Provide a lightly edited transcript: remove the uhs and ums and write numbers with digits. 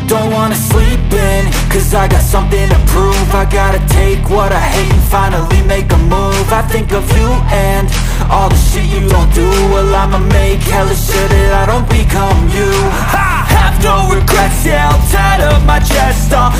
don't wanna sleep in, cause I got something to prove. I gotta take what I hate and finally make a move. I think of you and all the shit you don't do. Well, I'ma make hella sure that I don't become you. I have no regrets, yeah, I'll tie up my chest. I'll